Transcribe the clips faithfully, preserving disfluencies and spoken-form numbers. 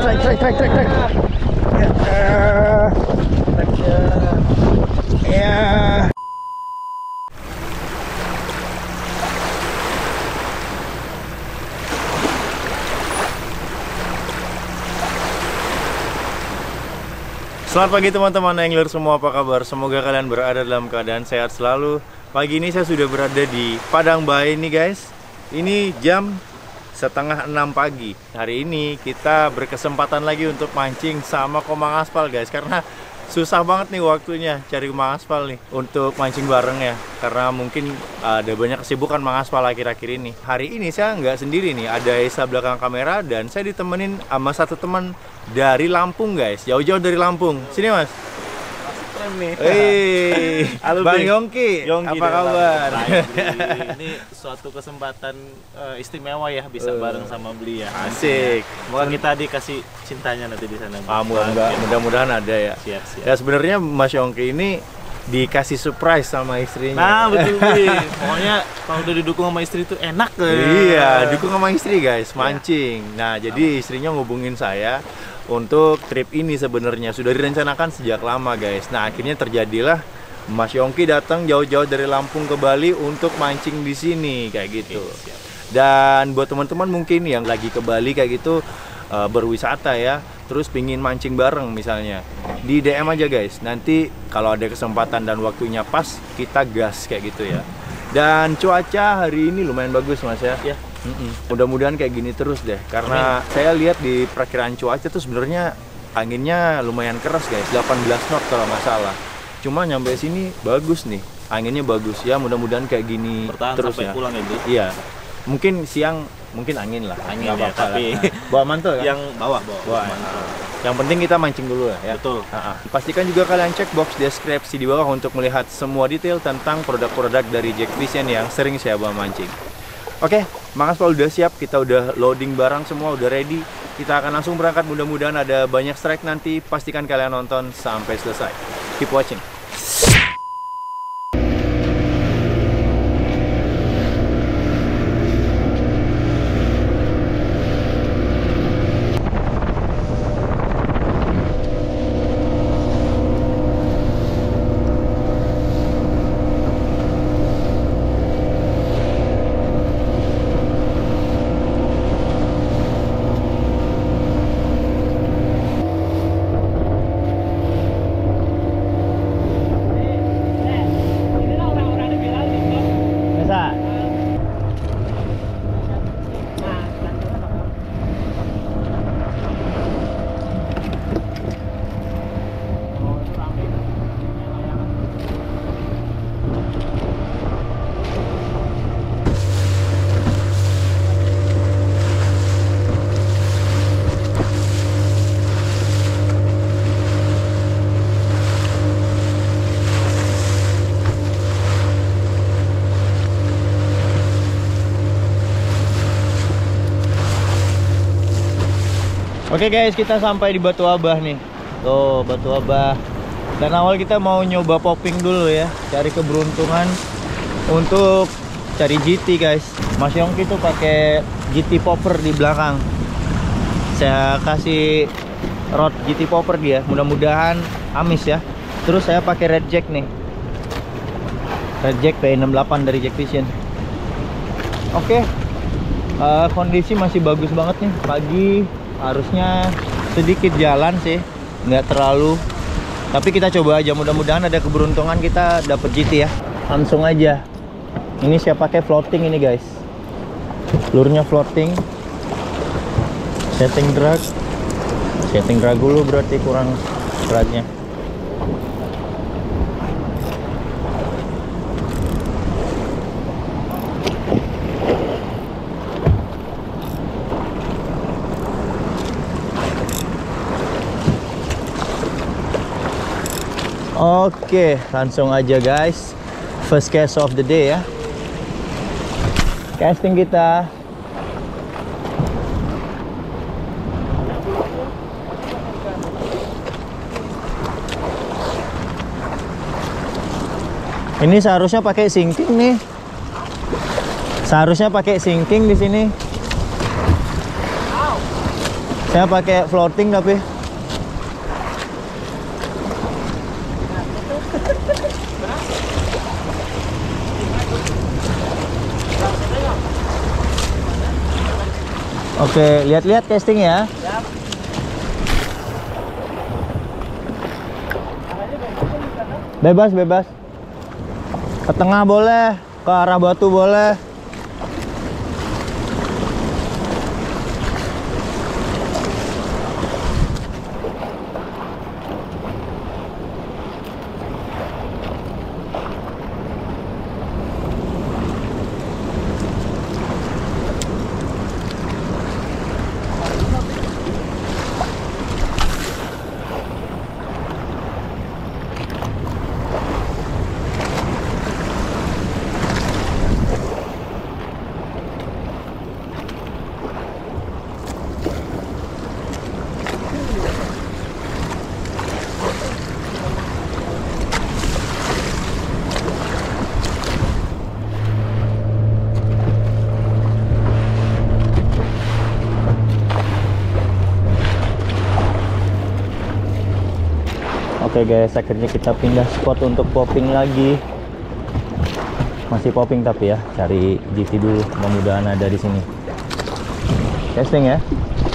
Trek, trek, trek, trek, trek. Ya. Ya. Selamat pagi teman-teman angler semua, apa kabar? Semoga kalian berada dalam keadaan sehat selalu. Pagi ini saya sudah berada di Padang Bae nih guys. Ini jam setengah enam pagi. Hari ini kita berkesempatan lagi untuk mancing sama Komang Aspal guys, karena susah banget nih waktunya cari Mang Aspal nih untuk mancing bareng ya, karena mungkin ada banyak kesibukan Mang Aspal akhir-akhir ini. Hari ini saya nggak sendiri nih, ada Esa belakang kamera dan saya ditemenin sama satu teman dari Lampung guys, jauh-jauh dari Lampung. Sini mas. Nih. Hei, Bang Yongki, Yongki apa kabar? Ini suatu kesempatan uh, istimewa ya, bisa uh, bareng sama beliau ya. Asik. Semoga kita dikasih cintanya nanti di sana. Ah, mudah-mudahan ada ya. Siap, siap. Ya sebenarnya Mas Yongki ini dikasih surprise sama istrinya. Nah betul nih. Pokoknya kalau udah didukung sama istri itu enak kan? Iya, dukung sama istri guys, mancing. Ya. Nah jadi istrinya ngubungin saya untuk trip ini sebenarnya sudah direncanakan sejak lama guys. Nah akhirnya terjadilah Mas Yongki datang jauh-jauh dari Lampung ke Bali untuk mancing di sini kayak gitu. Oke, dan buat teman-teman mungkin yang lagi ke Bali kayak gitu uh, berwisata ya, terus pingin mancing bareng misalnya, di D M aja guys. Nanti kalau ada kesempatan dan waktunya pas kita gas kayak gitu ya. Dan cuaca hari ini lumayan bagus mas ya. Ya. Mm -mm. Mudah-mudahan kayak gini terus deh, karena Amin. Saya lihat di perkiraan cuaca tuh sebenarnya anginnya lumayan keras guys, delapan belas knot kalau nggak salah. Cuma nyampe sini bagus nih, anginnya bagus ya. Mudah-mudahan kayak gini bertahan terus sampai ya. Pulang itu. Iya, mungkin siang mungkin angin lah, angin ya, tapi lah. Bawa mantel kan? Yang bawah bawa, bawa mantel. Yang penting kita mancing dulu ya. Betul. Ha-ha. Pastikan juga kalian cek box deskripsi di bawah untuk melihat semua detail tentang produk-produk dari Jack Vision yang sering saya bawa mancing. Oke, Mang Aspal udah siap, kita udah loading barang semua, udah ready. Kita akan langsung berangkat, mudah-mudahan ada banyak strike nanti. Pastikan kalian nonton sampai selesai. Keep watching. Oke guys, kita sampai di Batu Abah nih. Tuh, Batu Abah. Dan awal kita mau nyoba popping dulu ya, cari keberuntungan untuk cari G T guys. Mas Yongki tuh pakai G T popper di belakang. Saya kasih rod G T popper dia, mudah-mudahan amis ya. Terus saya pakai Red Jack nih. Red Jack P enam puluh delapan dari Jack Vision. Oke. Uh, kondisi masih bagus banget nih pagi. Harusnya sedikit jalan sih, nggak terlalu, tapi kita coba aja, mudah-mudahan ada keberuntungan kita dapet G T ya. Langsung aja. Ini saya pakai floating ini guys, lurnya floating. Setting drag, setting drag dulu berarti kurang dragnya. Oke, langsung aja guys. First cast of the day ya. Casting kita. Ini seharusnya pakai sinking nih. Seharusnya pakai sinking di sini. Saya pakai floating tapi oke, lihat-lihat casting ya. Bebas, bebas. Ke tengah boleh, ke arah batu boleh. Oke guys, akhirnya kita pindah spot untuk popping lagi. Masih popping tapi ya, cari G T dulu, mudah-mudahan ada di sini. Testing ya.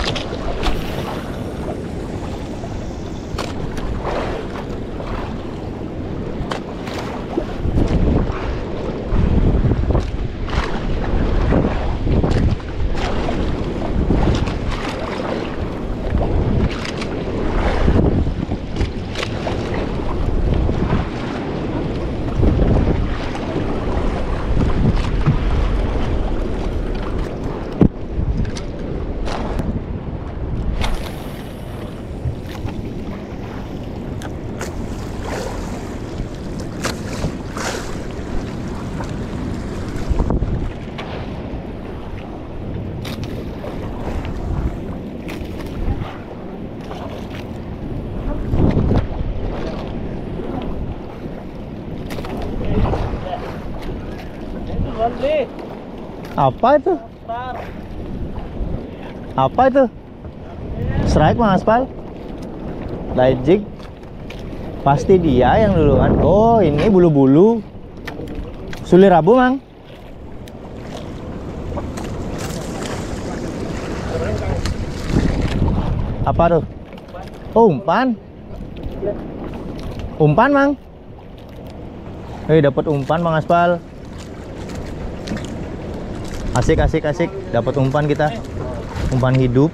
Apa itu? Apa itu? Strike Mang Aspal? Light jig? Pasti dia yang dulu kan. Oh, ini bulu-bulu. Sulir abu, Mang. Apa tuh? Oh, umpan. Umpan, Mang. Eh, dapat umpan Mang Aspal. Asik, asik, asik. Dapat umpan kita. Umpan hidup.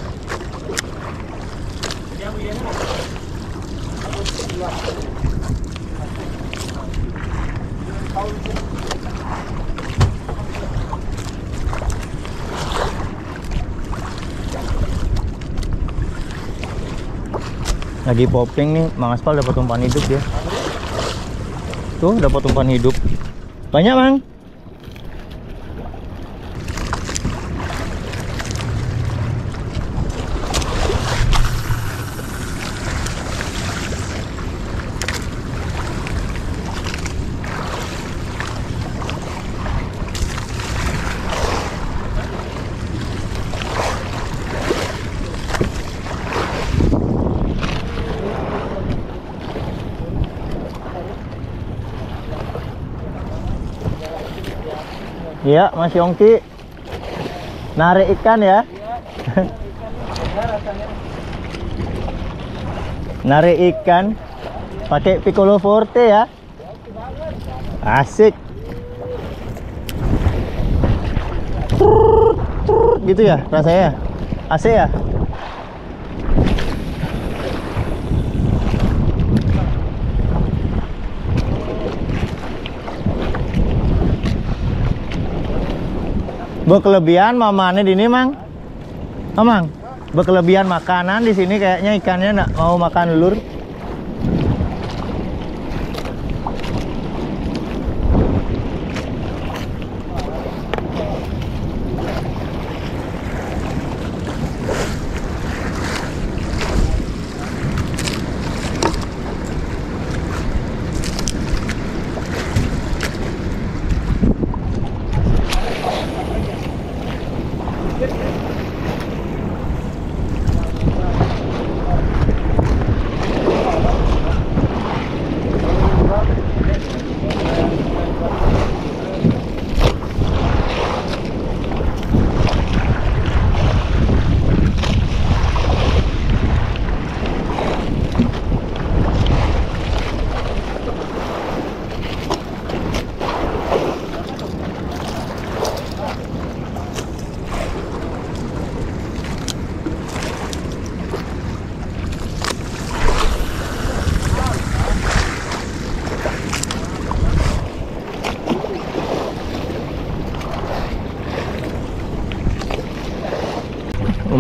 Lagi popping nih, Mang Aspal dapat umpan hidup ya. Tuh, dapat umpan hidup. Banyak, Mang. Iya, Mas Yongki. Narik ikan ya. Narik ikan pakai Piccolo Forte ya. Asik. Gitu ya rasanya. Asik ya. Berkelebihan mamane di ini, Mang. Mang, berkelebihan makanan di sini kayaknya ikannya nggak mau makan lur.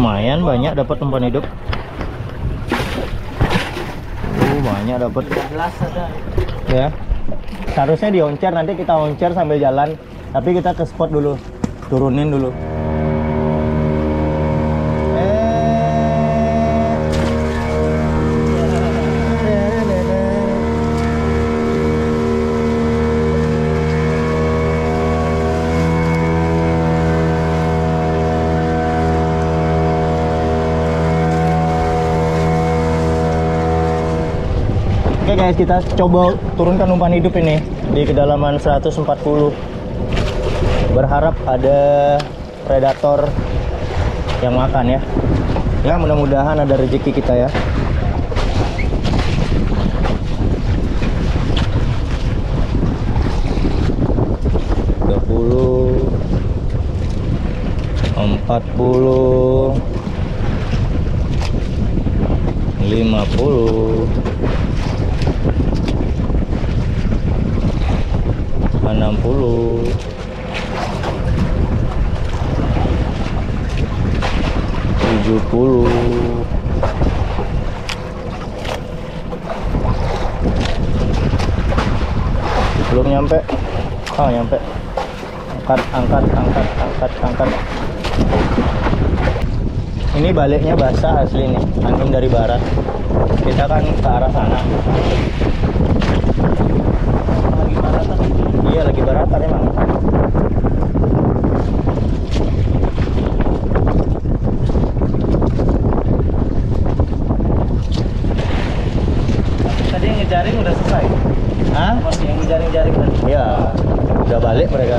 Lumayan banyak dapat umpan hidup. Uh, banyak dapat. Gelas ada. Ya. Seharusnya dioncer, nanti kita oncer sambil jalan. Tapi kita ke spot dulu. Turunin dulu. Oke guys, kita coba turunkan umpan hidup ini di kedalaman seratus empat puluh. Berharap ada predator yang makan ya. Ya, mudah-mudahan ada rezeki kita ya. tiga puluh, empat puluh, lima puluh, enam puluh, tujuh puluh, belum nyampe. Oh, nyampe. Angkat, angkat, angkat, angkat, angkat. Ini baliknya basah asli nih, angin dari barat. Kita kan ke arah sana. Lagi baratan. Iya, lagi baratan emang. Tadi yang ngejaring udah selesai. Hah? Masih yang ngejaring-jaring tadi. Iya, udah balik mereka.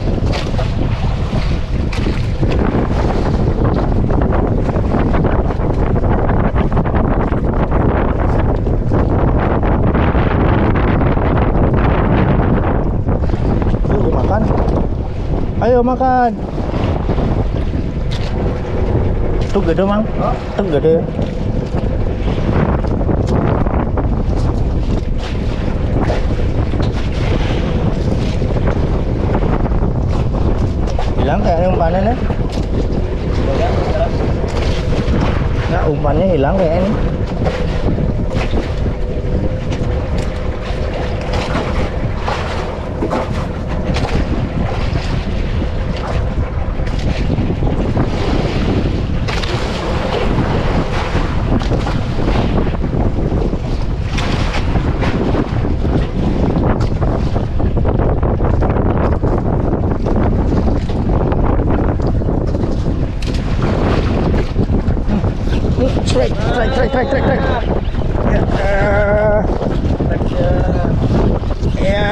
Tuh, makan. Ayo makan. Tuh gede mang. Tuh gede. Hilang kayaknya umpannya nih. Nah, umpannya hilang kayaknya nih. Strike, strike, strike, strike, strike, strike. Ya, uh, ya.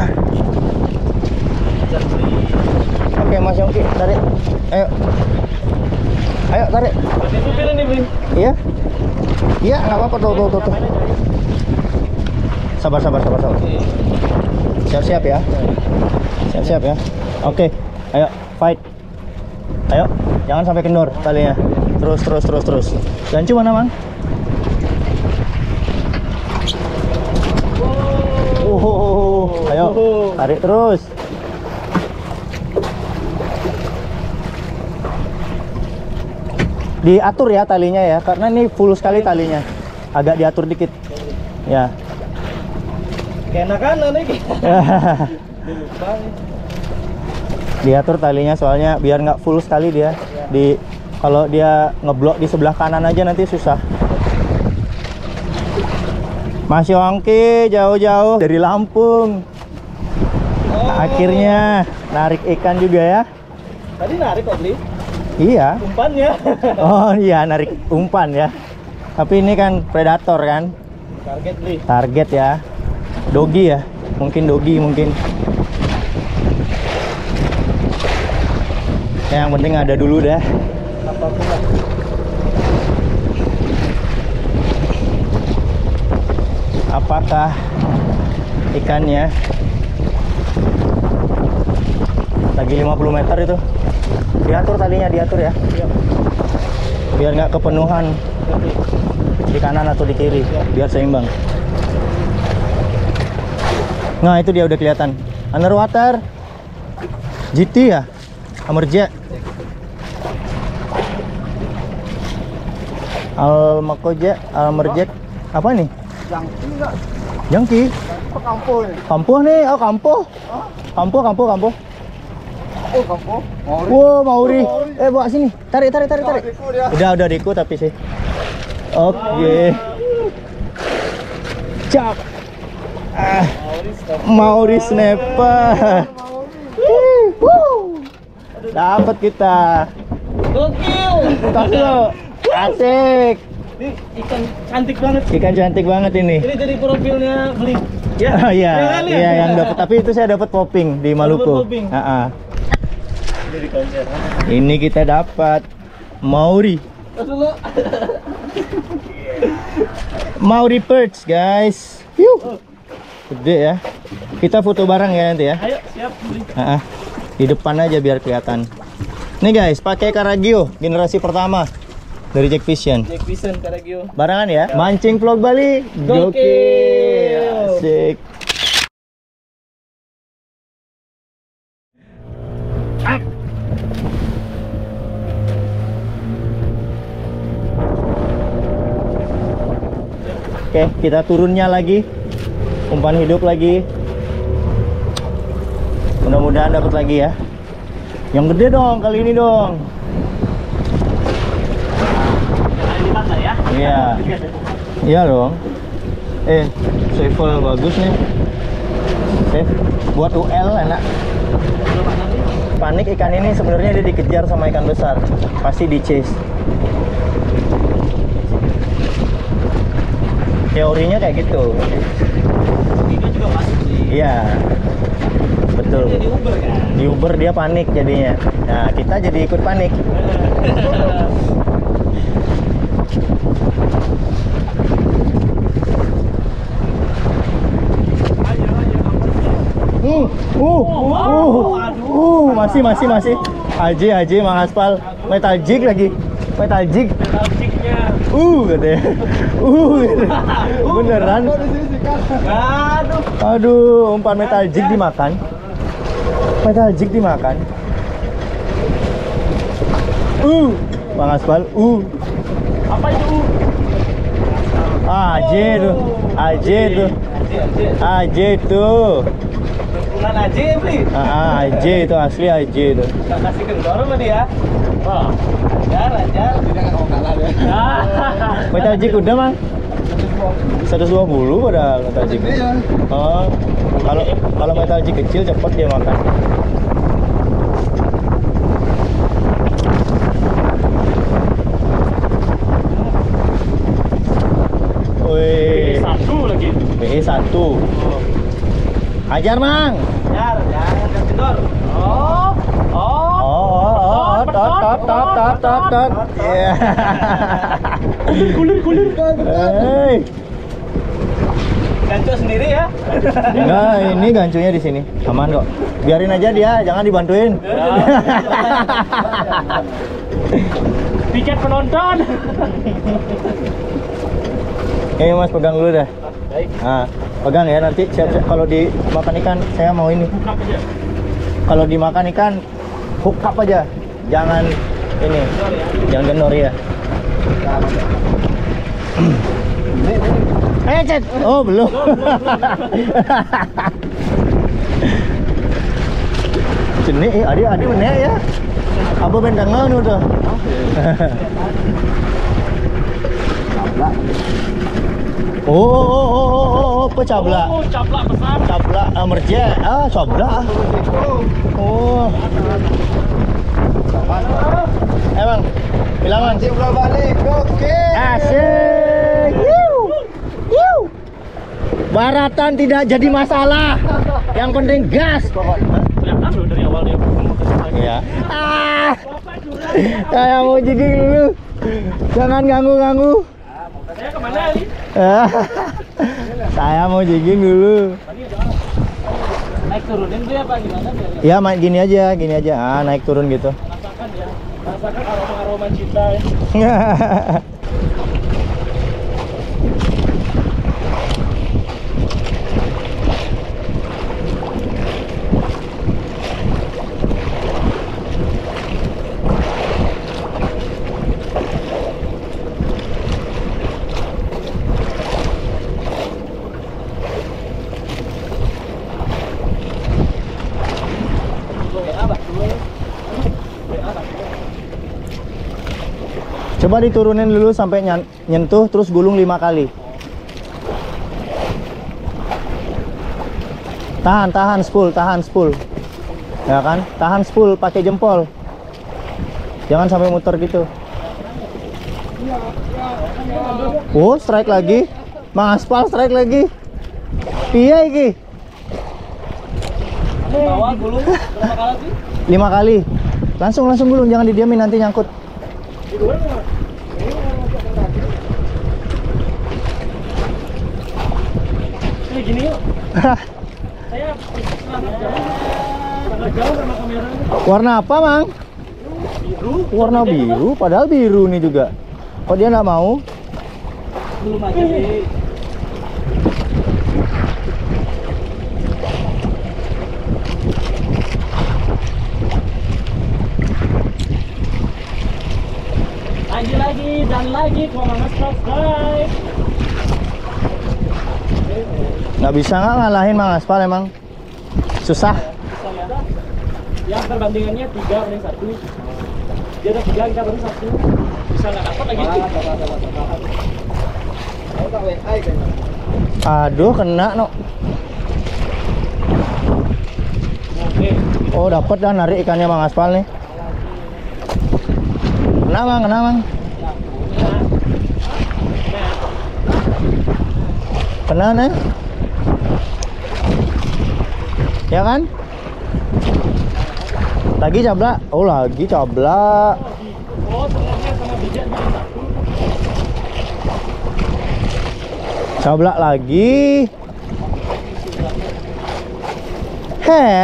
Oke, Mas Yongki, tarik. Ayo, ayo tarik. Itu pilih nih, Bli. Iya, iya, nggak apa-apa tuh, tuh, tuh, tuh. Sabar, sabar, sabar, sabar. Siap-siap ya. Siap-siap ya. Oke, ayo fight. Ayo, jangan sampai kendor talinya. Terus, terus, terus, terus. Gancu mana, Mang? Oh, ayo, tarik terus. Diatur ya talinya ya, karena ini full sekali talinya. Agak diatur dikit. Ya. Keenakan nih. Diatur talinya soalnya biar nggak full sekali dia. Di kalau dia ngeblok di sebelah kanan aja nanti susah. Mas Yongki jauh-jauh dari Lampung. Oh. Akhirnya narik ikan juga ya. Tadi narik kok, Bli. Iya. Umpannya. Oh iya, narik umpan ya. Tapi ini kan predator kan. Target, Bli. Target ya. Dogi ya. Mungkin dogi mungkin. Ya, yang penting ada dulu dah. Apapun lah. Apakah ikannya lagi lima puluh meter itu? Diatur talinya, diatur ya. Iya. Biar nggak kepenuhan di kanan atau di kiri, biar seimbang. Nah, itu dia udah kelihatan. Underwater G T ya? Hammerjet. Almakoja, Almerjek. Apa nih? Jangki enggak? Jangki. Apa kampo ya? Kampuh nih, oh kampuh. Kampuh, kampuh, kampuh. Oh, kampo. Mauri. Wow, Mauri. Eh, bawa sini. Tarik, tarik, tarik, tarik. Diku dia. Udah, udah diku tapi sih. Oke. Cak. Ah, Mauri snapper. Dapat kita. Gokil. Tas lo. Asik. Ini ikan cantik banget. Ikan cantik banget ini. Ini jadi profilnya beli. Ya. Oh iya, Iya, iya yang dapat. Tapi itu saya dapat popping di Maluku. popping. Heeh. Jadi konser. Ini kita dapat Mauri. Tas dulu. Mauri perch, guys. Yuh. Gede ya. Kita foto bareng ya nanti ya. Ayo, siap beli. Heeh. Di depan aja biar kelihatan. Nih guys, pakai Karagio generasi pertama dari Jack Vision. Jack Vision Karagio. Barangan ya. Mancing vlog Bali. Gokil. Asik. Oke, kita turunnya lagi. Umpan hidup lagi. Mudah-mudahan dapat lagi ya. Yang gede dong kali ini dong. Ya. Iya. Iya dong. Eh, swivel bagus nih. Save buat U L enak. Panik ikan ini sebenarnya dia dikejar sama ikan besar. Pasti di chase. Teorinya kayak gitu. Ini juga masuk sih. Iya. Betul. Di Uber kan. Di Uber dia panik jadinya. Nah, kita jadi ikut panik. Uh, uh, uh, uh, masih, masih, masih. Haji, Haji, Mang Aspal, metal jig lagi, metal jig. Metal jig-nya. Uh, katanya. Uh, gitu. Beneran. Aduh. Aduh, umpan metal jig dimakan. Metal jig dimakan. Uh, Mang Aspal, uh. Apa itu? A J tuh, A J tuh, A J tuh. Bukan aja ya beli. Ah, A J itu asli A J itu. Gak kasih kendor sama dia. Oh, ajar, ajar. Dia nggak mau kalah dia. Metal jig udah mang? seratus dua puluh pada metal jig. Iya. Oh, kalau kalau metal jig kecil cepat dia makan. Wih, Satu lagi. B E satu. Ajar mang. Ajar, ajar, ajar kendor. Oh, oh. Oh, oh, oh, tot, tot, tot, tot, tot, tot. Iya. Kulir, kulir. Hei. Gancu sendiri ya. Enggak, ini gancunya di sini. Aman kok. Biarin aja dia, jangan dibantuin. Tiket penonton. Ini Mas pegang dulu dah. Baik. Nah, pegang ya nanti siap-siap kalau dimakan ikan saya mau ini. Buka aja. Kalau dimakan ikan hook up aja. Jangan ini. Jangan gendor ya. Eh, Cet. Oh, belum. Ceni, eh, adik adik bener ya. Apa bentangan udah? Oh, oh, oh, oh, oh, oh, apa cabla? Oh, caplak besar. Cabla, ah, merje, ah, cabla. Oh, emang, bilangan. Mancing pulau balik, oke. Asik. Yuh. Yuh. Baratan tidak jadi masalah. Yang penting gas pokoknya. Kelihatan loh dari awal dia memutuskan lagi. Iya. Ah. Saya mau jigging dulu. Jangan ganggu-ganggu. Saya kemana nih? Ah. Saya mau jigging dulu. Naik turunin tuh ya Pak, gimana biar Ya, main gini aja, gini aja. Ah, naik turun gitu. rasakan ya. Rasakan aroma-aroma cinta ya. Coba diturunin dulu sampai nyentuh, terus gulung lima kali. Tahan, tahan spool, tahan spool. Ya kan? Tahan spool pakai jempol. Jangan sampai muter gitu. Oh, strike lagi. Mang Aspal strike lagi. Iya iki. Bawa gulung berapa kali sih? Lima kali. Langsung langsung gulung, jangan didiamin nanti nyangkut. Ini gini yuk. Saya sangat jauh. Sangat jauh sama kamera. Warna apa, Mang? Biru. Warna biru, padahal biru nih juga. Kok dia nggak mau? Belum aja sih. Lagi lagi dan lagi Komangas subscribe. Nggak bisa nggak ngalahin Mang Aspal emang. Susah. Yang perbandingannya tiga banding satu. Dia ada tiga, kita baru satu. Bisa nggak dapat lagi? Aduh, kena no. Oke. Oh, dapat dah narik ikannya Mang Aspal nih. Kena Mang, kena Mang. Kena nih. Ya kan? Lagi cablak. Oh, lagi cablak. Oh, sebenarnya sama bijak jadi satu. Cablak lagi. Heh.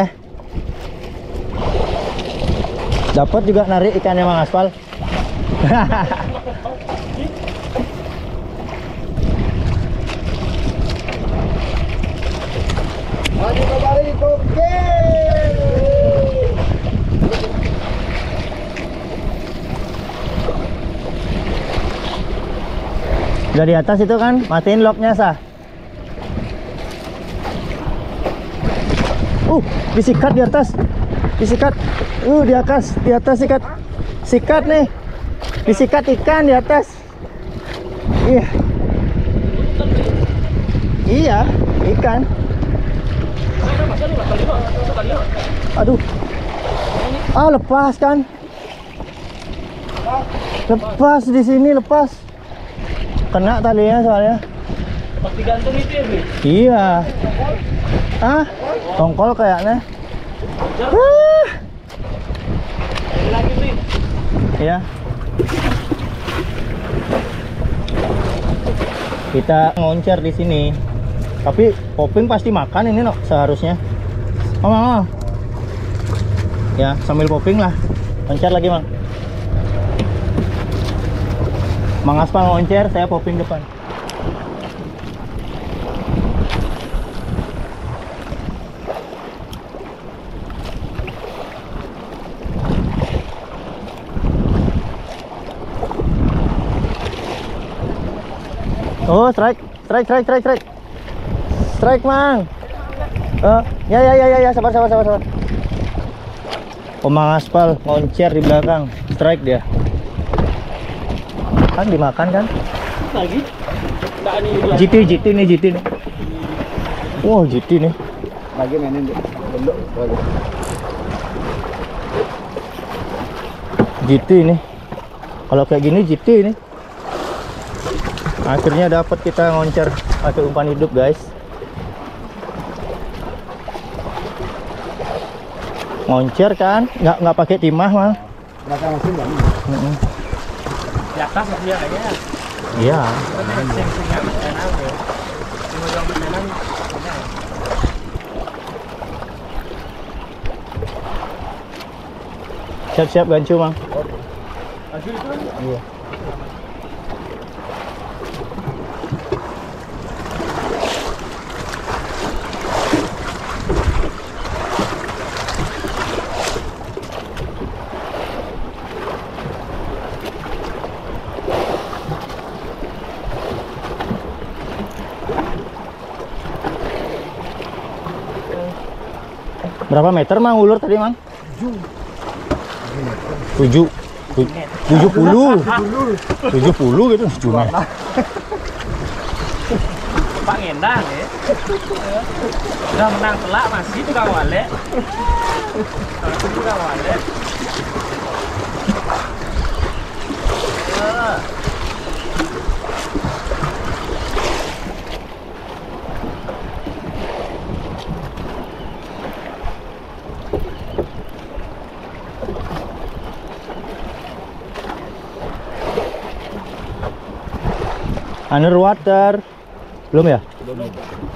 Dapat juga narik ikannya Mang Aspal. Maju kembali, oke. Udah di atas itu kan, matiin locknya sah. Uh, disikat di atas, disikat. Uh, di atas, di atas sikat, sikat nih, disikat ikan di atas. Iya, iya, ikan. Aduh, ah lepas kan? Lepas di sini lepas. Kena talinya soalnya. Pas digantung itu ya, Bri? Iya. Ah, tongkol kayaknya. Ah. Ada lagi, Bri. Iya. Kita ngoncer di sini. Tapi Poping pasti makan ini no, seharusnya. Oh, Mang. Ya, sambil Poping lah. Ngoncer lagi, Mang. Mang Aspal ngoncer, saya Poping depan. Oh, strike, strike, strike, strike, strike, strike, Mang. Oh, ya, ya, ya, ya, ya, sabar, sabar, sabar, sabar. Oh, Mang Aspal ngoncer di belakang, strike dia. Kan dimakan kan? Lagi? Nggak ini dia. G T, G T nih, G T nih. Wow, G T nih. Lagi mainin deh. Bentuk lagi. G T nih. Kalau kayak gini G T nih. Akhirnya dapat kita ngoncer pakai umpan hidup, guys. Ngoncer kan? Nggak nggak pakai timah, Mang. Belakang mesin kan? Mm-mm. Di atas masih ada ya. Iya. Siap-siap gancu, Mang. Iya. Berapa meter Mang ulur tadi, Mang? tujuh. tujuh puluh tujuh puluh gitu cuma. Pak ngendang ya. Udah menang telak masih tukang wale. Masih tukang wale. Underwater. Belum ya? Belum.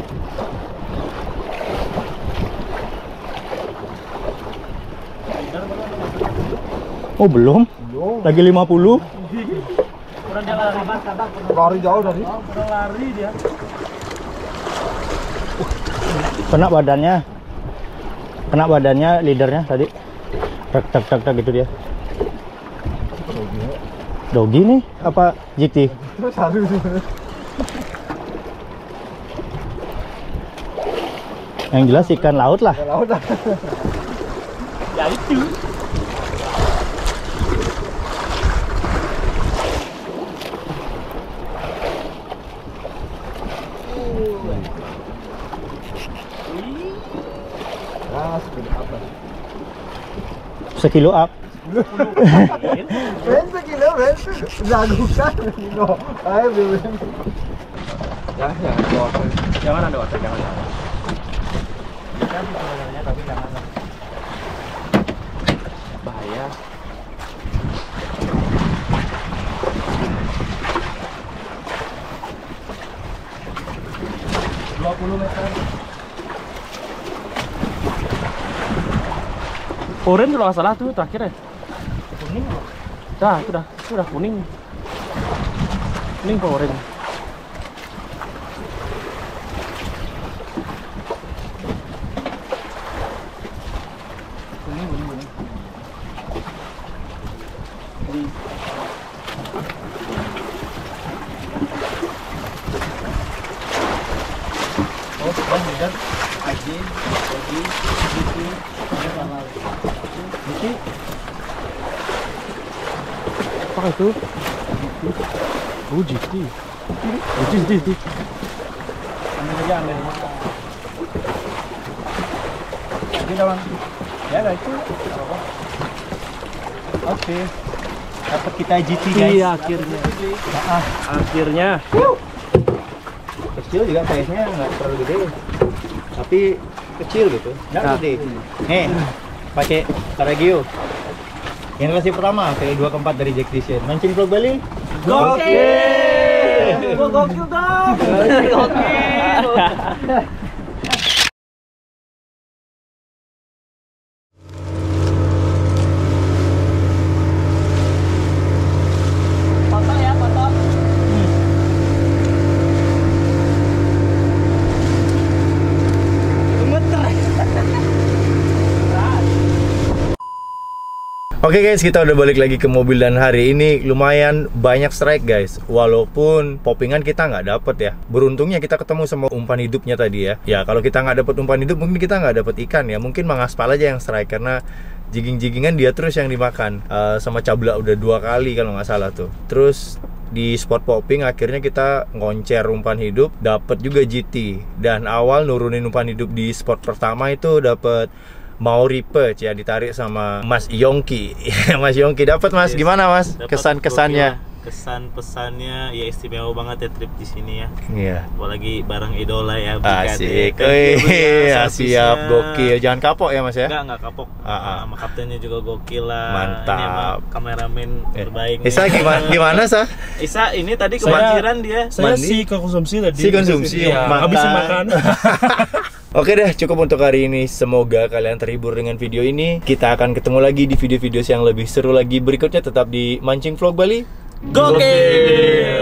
Oh, belum? Belum. Lagi lima puluh. Kurang dia lari, sabar, Lari jauh tadi. kurang lari dia. Kena badannya. Kena badannya leadernya tadi. Tak tak tak tak gitu dia. Dogi nih apa G T? Terus harus. Yang jelas ikan laut lah. Laut dah. Ya itu. Ah, sekilo apa? Sekilo up. Ben sekilo, Ben. Ragukan. No. Ayo, Ben. Ya, ya, water. Jangan ada water, jangan. Tapi jangan. Bahaya. dua puluh meter. Orange kalau nggak salah tuh terakhir ya. Kuning. Dah, itu dah, itu udah kuning. Kuning ke orange. Kuning, kuning, kuning. Oh, sudah leader. Aji, Aji, Aji, Ini apa itu? Oh, G T. Oh, G T, G T. ambil aja, ambil. Lagi kawan. Ya, lah itu. Oke. Dapat kita G T guys. Iya, akhirnya. Ah, Akhirnya. kecil juga size-nya nggak terlalu gede. Tapi kecil gitu. Nggak Nah. gede. Nih, pakai Carageo. Generasi pertama, P dua keempat dari Jack Dician. Mancing vlog Bali. Gokil. Gua gokil dong. Gokil. Foto ya, foto. Oke guys, kita udah balik lagi ke mobil dan hari ini lumayan banyak strike guys. Walaupun poppingan kita nggak dapet ya. Beruntungnya kita ketemu sama umpan hidupnya tadi ya. Ya kalau kita nggak dapet umpan hidup mungkin kita nggak dapet ikan ya. Mungkin mangaspal aja yang strike karena jigging-jiggingan dia terus yang dimakan. Uh, sama cabla udah dua kali kalau nggak salah tuh. Terus di spot popping akhirnya kita ngoncer umpan hidup, dapet juga G T. Dan awal nurunin umpan hidup di spot pertama itu dapet Maori perch ya, ditarik sama Mas Yongki. Mas Yongki dapat Mas, Yes. gimana Mas? Dapat Kesan-kesannya? gokil. Kesan-pesannya ya istimewa banget ya trip di sini ya. Iya. Apalagi bareng idola ya. Asik. Thank you, Wih, ya, siap, servisnya. gokil. Jangan kapok ya Mas ya. Enggak, enggak kapok. Ah, ah. Sama kaptennya juga gokil lah. Mantap. Ini emang kameramen Eh, terbaik. Isa nih. gimana gimana Sa? Isa ini tadi Saya- kebanjiran dia. Saya Mandi? si konsumsi tadi. Si konsumsi, Iya, mantap. habisin makan. Oke deh, cukup untuk hari ini. Semoga kalian terhibur dengan video ini. Kita akan ketemu lagi di video-video yang lebih seru lagi berikutnya. Tetap di Mancing Vlog Bali. Gokil.